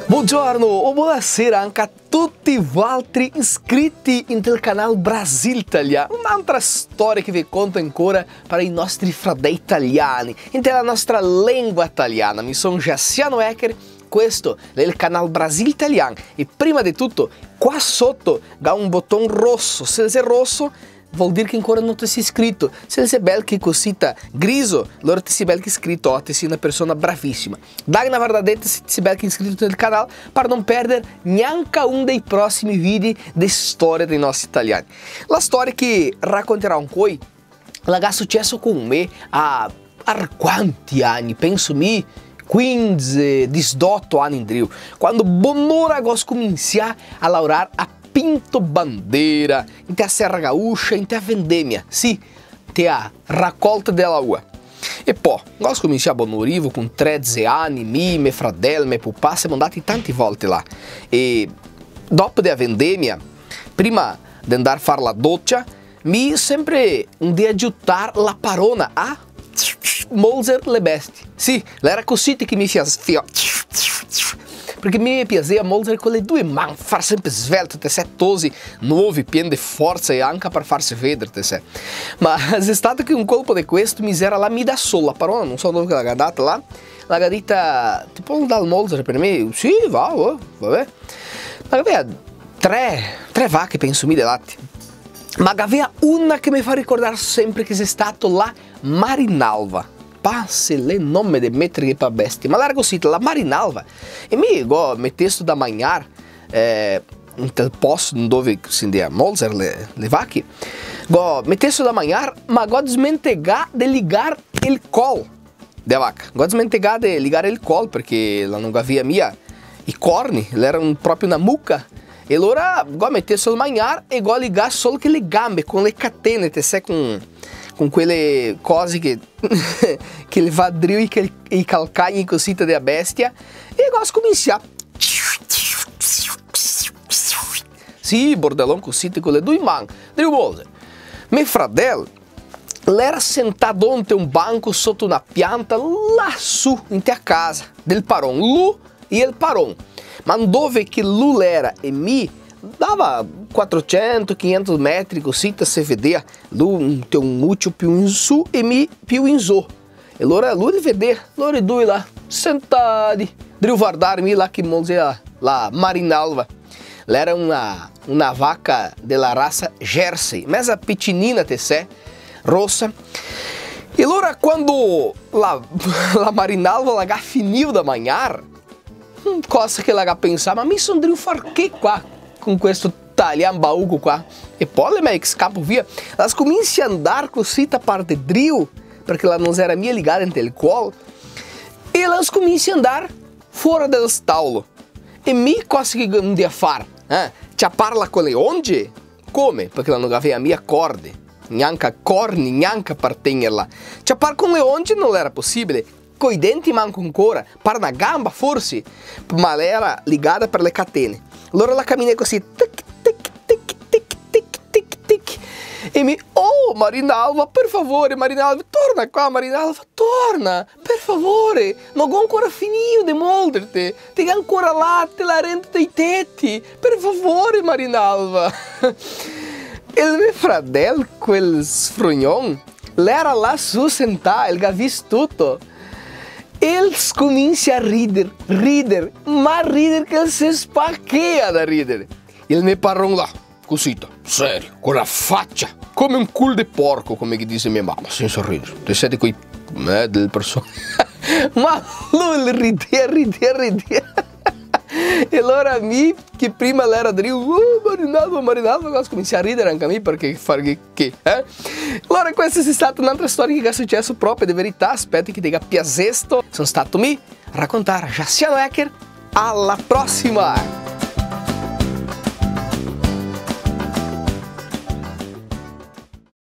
Buongiorno o buonasera anche a tutti gli altri iscritti nel canale Brasil Italiano. Un'altra storia che vi conto ancora per i nostri fratelli italiani, nella nostra lingua italiana. Mi sono Jaciano Ecker, questo è il canale Brasil Italiano e prima di tutto qua sotto c'è un bottone rosso. Se è rosso vuol dire che ancora non ti sei iscritto. Se è bel che cosita griso, allora ti sei bel che iscritto, ti sei una persona bravissima. Dai una guardadetta se ti sei bel che iscritto nel canale per non perdere neanche uno dei prossimi video di storia dei nostri italiani. La storia che racconterò con voi è successo con me a quanti anni? Penso 15, 18 anni in driu, quando bonora gos cominciar a lavorare a Pinto Bandeira, in a Serra Gaúcha, in a vendemmia, sì, te a raccolta della uva. E poi, nós cominciamo a Bonorivo con 13 anni, mio fratello, mio papà, siamo andati tante volte là. E dopo della vendemmia, prima di andare a fare la doccia, mi sempre di aiutare la parona a molzer le bestie. Sì, era così che mi fia perché mi piaceva molto con le due mani, far sempre svelto, te sei tosi nuovi, pieni di forza e anche per farsi vedere, te sei. Ma è stato che un colpo di questo mi era la mi da sola, la parola, non so dove l'ha data là, l'ha detta, ti può dare il molzer per me? Sì, vabbè. Ma aveva tre vacche, penso, mi dei latti. Ma aveva una che mi fa ricordare sempre che sei stato la Marinalva. Passe il nome di mettere per bestia, ma largo così, la Marinalva. E mi mettessi da mangiare nel posto dove si andia a molzer le vacche, mettessi da mangiare, ma smentegà di ligare il col della vacca. Smentegà di ligare il col perché la non aveva mia i corni, era proprio una mucca. E allora mettessi da mangiare e ligare solo che le gambe, con le catene, te sei con quelle cose che il vadrio e i calcagni così della bestia, e comincia sì, bordelão così con le due mani. Mio fratello era sentato ante un banco sotto una pianta lassù in te a casa del paron, lui e il paron, ma dove che lui era e mi dava 400-500 metri così se vedere lui tem un mucchio più in su e mi più in su. E allora lui vede loro due là sentati devo guardarmi là che molzea la Marinalva. Lei era una vacca della razza Jersey, mezza piccinina te sei, rossa. E allora quando la Marinalva la finiu da mangiare, cosa che la pensava, ma mi sono devo far che qua con questo tagliambaúco qua, e poi le scappo via. Elas cominciano a andare così da parte driu, perché la non era mia ligada entre il colo, e elas cominciano a andare fuori dello staulo. E mi cosa che un dia far? Ci parla con le onde? Come? Perché la non aveva mia corde, neanche corni, neanche per tenerla. Ci parla con le onde non era possibile. Coi denti manco ancora, per una gamba forse, ma lei era ligata per le catene. Allora la cammina così, tic, tic, tic, tic, tic, tic, tic. E mi, oh Marinalva, per favore Marinalva, torna qua Marinalva, torna, per favore, non ho ancora finito di molderti, ti ancora latte, la rente dei tetti, per favore Marinalva. E il mio fratello, quel sfrugnon, l'era là su sentato, il gavis tutto. Eles cominciam a ridere, ma ridere che si spacchea da ridere. Il mio parron là, così, serio, con la faccia, come un culo di porco, come dice mia mamma, senza ridere. Te siete quei delle persone. Ma lui rideva. E allora mi, che prima era di Marinalva, comincia a ridere anche a me perché fare che, Allora questa è stata un'altra storia che è successo proprio di verità, spero che ti abbia piaciuto. Sono stato me a raccontare Jaciano Ecker, alla prossima!